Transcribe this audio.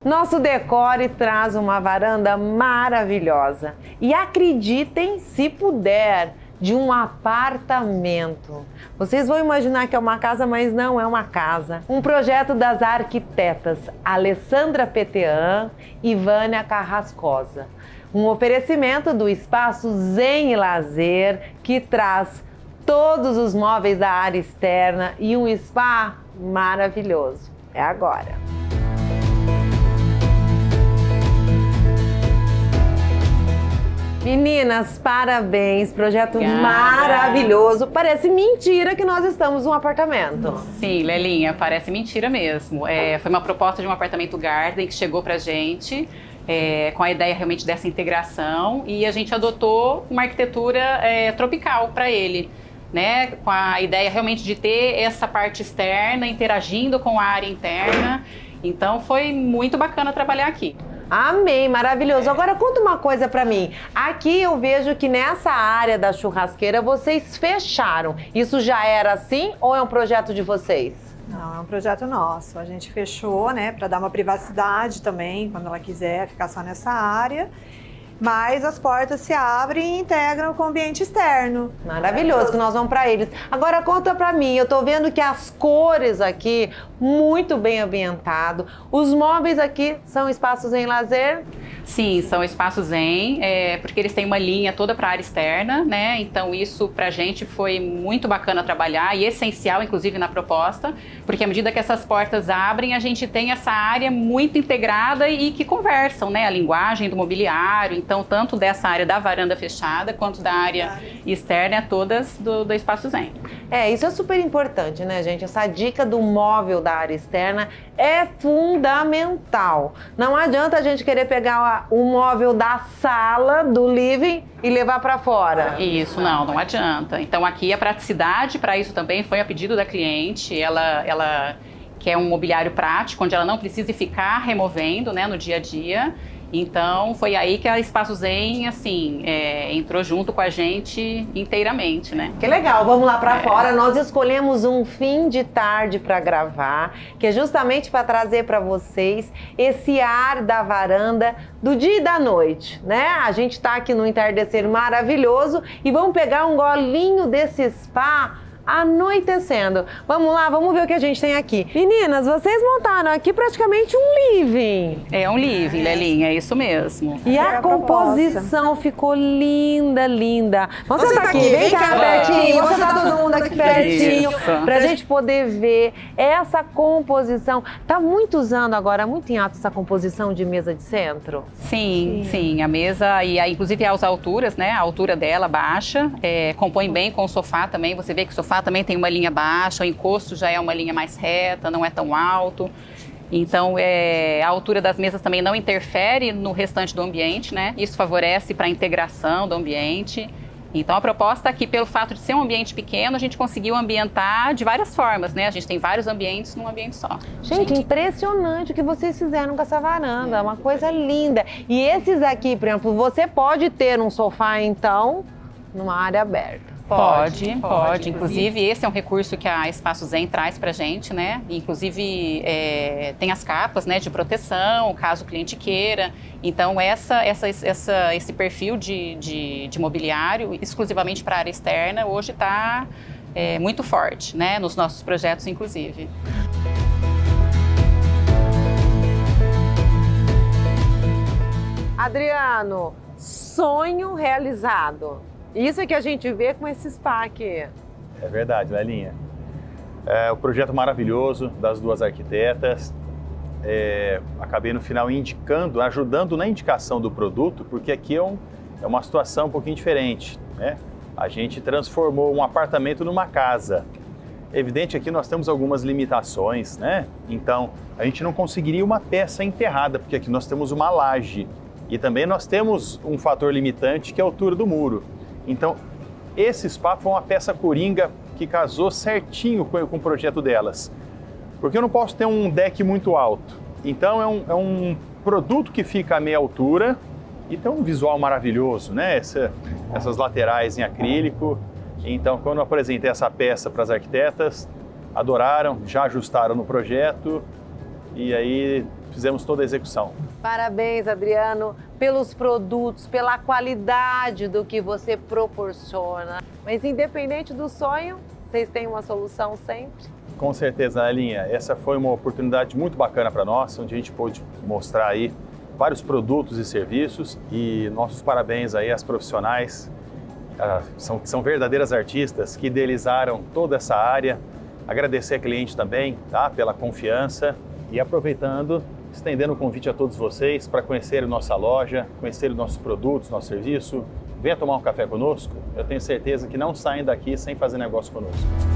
Nosso decore traz uma varanda maravilhosa. E acreditem, se puder, de um apartamento. Vocês vão imaginar que é uma casa, mas não é uma casa. Um projeto das arquitetas Alessandra Petean e Vânia Carrascosa. Um oferecimento do Espaço Zen e Lazer, que traz todos os móveis da área externa e um spa maravilhoso. É agora! Meninas, parabéns, projeto maravilhoso. Parece mentira que nós estamos num apartamento. Sim, Lelinha, parece mentira mesmo. Foi uma proposta de um apartamento garden que chegou pra gente, com a ideia realmente dessa integração, e a gente adotou uma arquitetura tropical para ele, né? Com a ideia realmente de ter essa parte externa interagindo com a área interna. Então foi muito bacana trabalhar aqui. Amei, maravilhoso. Agora conta uma coisa pra mim. Aqui eu vejo que nessa área da churrasqueira vocês fecharam. Isso já era assim ou é um projeto de vocês? Não, é um projeto nosso. A gente fechou, né, para dar uma privacidade também, quando ela quiser ficar só nessa área. Mas as portas se abrem e integram com o ambiente externo. Maravilhoso, que nós vamos para eles. Agora conta para mim, eu tô vendo que as cores aqui, muito bem ambientado. Os móveis aqui são espaços em lazer? Sim, são espaços zen, porque eles têm uma linha toda para a área externa, né? Então isso pra gente foi muito bacana trabalhar e essencial, inclusive, na proposta, porque à medida que essas portas abrem, a gente tem essa área muito integrada e que conversam, né? A linguagem do mobiliário, então tanto dessa área da varanda fechada quanto da área externa, todas do espaço zen. Isso é super importante, né, gente? Essa dica do móvel da área externa é fundamental. Não adianta a gente querer pegar o móvel da sala, do living, e levar para fora. Isso, não adianta. Então aqui a praticidade para isso também foi a pedido da cliente. Ela quer um mobiliário prático, onde ela não precise ficar removendo, né, no dia a dia. Então foi aí que a Espaço Zen, assim, entrou junto com a gente inteiramente, né? Que legal, vamos lá para fora. Nós escolhemos um fim de tarde para gravar, que é justamente para trazer para vocês esse ar da varanda do dia e da noite, né? A gente tá aqui no entardecer maravilhoso e vamos pegar um golinho desse spa anoitecendo. Vamos lá, vamos ver o que a gente tem aqui. Meninas, vocês montaram aqui praticamente um living. É um living, Lelinha, é isso mesmo. E a composição ficou linda, linda. Vamos sentar aqui, vem cá pertinho, vamos sentar todo mundo aqui pertinho, pra gente poder ver essa composição. Tá muito usando agora, muito em alta essa composição de mesa de centro? Sim, a mesa, e inclusive as alturas, né? A altura dela baixa, compõe bem com o sofá também. Você vê que o sofá também tem uma linha baixa, o encosto já é uma linha mais reta, não é tão alto. Então, a altura das mesas também não interfere no restante do ambiente, né? Isso favorece para a integração do ambiente. Então, a proposta aqui, pelo fato de ser um ambiente pequeno, a gente conseguiu ambientar de várias formas, né? A gente tem vários ambientes num ambiente só. Gente, impressionante o que vocês fizeram com essa varanda, uma coisa linda. E esses aqui, por exemplo, você pode ter um sofá, então, numa área aberta. Pode. Inclusive, esse é um recurso que a Espaço Zen traz pra gente, né? Inclusive, tem as capas, né, de proteção, caso o cliente queira. Então, esse perfil de mobiliário, exclusivamente para a área externa, hoje está muito forte, né? Nos nossos projetos, inclusive. Adriano, sonho realizado. Isso é que a gente vê com esse spa aqui. É verdade, Lelinha. O projeto maravilhoso das duas arquitetas. Acabei no final indicando, ajudando na indicação do produto, porque aqui é uma situação um pouquinho diferente, né? A gente transformou um apartamento numa casa. É evidente que nós temos algumas limitações, né? Então, a gente não conseguiria uma peça enterrada, porque aqui nós temos uma laje. E também nós temos um fator limitante, que é a altura do muro. Então, esse spa foi uma peça coringa que casou certinho com o projeto delas. Porque eu não posso ter um deck muito alto. Então, é um produto que fica a meia altura e tem um visual maravilhoso, né? Essas laterais em acrílico. Então, quando eu apresentei essa peça para as arquitetas, adoraram, já ajustaram no projeto e aí fizemos toda a execução. Parabéns, Adriano, pelos produtos, pela qualidade do que você proporciona. Mas independente do sonho, vocês têm uma solução sempre? Com certeza, Alinha. Essa foi uma oportunidade muito bacana para nós, onde a gente pôde mostrar aí vários produtos e serviços, e nossos parabéns aí às profissionais, são verdadeiras artistas que idealizaram toda essa área. Agradecer a cliente também, tá, pela confiança, e aproveitando, estendendo o convite a todos vocês para conhecer a nossa loja, conhecer os nossos produtos, nosso serviço. Venha tomar um café conosco, eu tenho certeza que não saem daqui sem fazer negócio conosco.